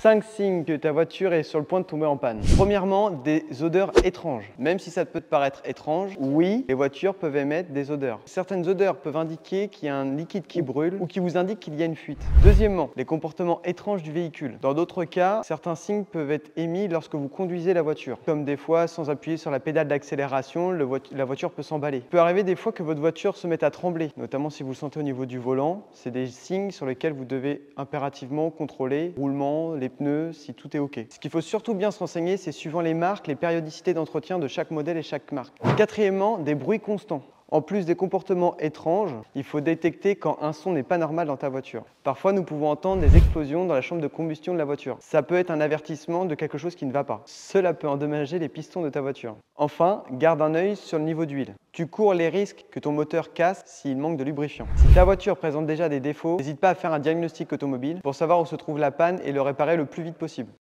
5 signes que ta voiture est sur le point de tomber en panne. Premièrement, des odeurs étranges. Même si ça peut te paraître étrange, oui, les voitures peuvent émettre des odeurs. Certaines odeurs peuvent indiquer qu'il y a un liquide qui brûle ou qui vous indique qu'il y a une fuite. Deuxièmement, les comportements étranges du véhicule. Dans d'autres cas, certains signes peuvent être émis lorsque vous conduisez la voiture. Comme des fois, sans appuyer sur la pédale d'accélération, la voiture peut s'emballer. Il peut arriver des fois que votre voiture se mette à trembler, notamment si vous le sentez au niveau du volant. C'est des signes sur lesquels vous devez impérativement contrôler le roulement, les pneus, si tout est OK. Ce qu'il faut surtout bien se renseigner, c'est suivant les marques, les périodicités d'entretien de chaque modèle et chaque marque. Quatrièmement, des bruits constants. En plus des comportements étranges, il faut détecter quand un son n'est pas normal dans ta voiture. Parfois, nous pouvons entendre des explosions dans la chambre de combustion de la voiture. Ça peut être un avertissement de quelque chose qui ne va pas. Cela peut endommager les pistons de ta voiture. Enfin, garde un œil sur le niveau d'huile. Tu cours les risques que ton moteur casse s'il manque de lubrifiant. Si ta voiture présente déjà des défauts, n'hésite pas à faire un diagnostic automobile pour savoir où se trouve la panne et le réparer le plus vite possible.